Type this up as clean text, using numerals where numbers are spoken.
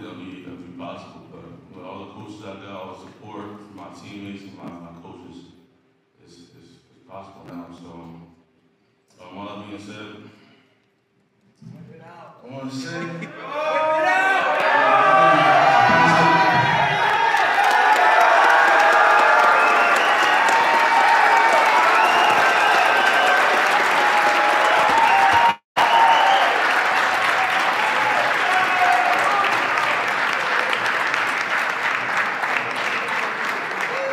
it'll be possible. But with all the coaches I got, all the support from my teammates and my coaches, it's possible now. So, all that being said, I want to say.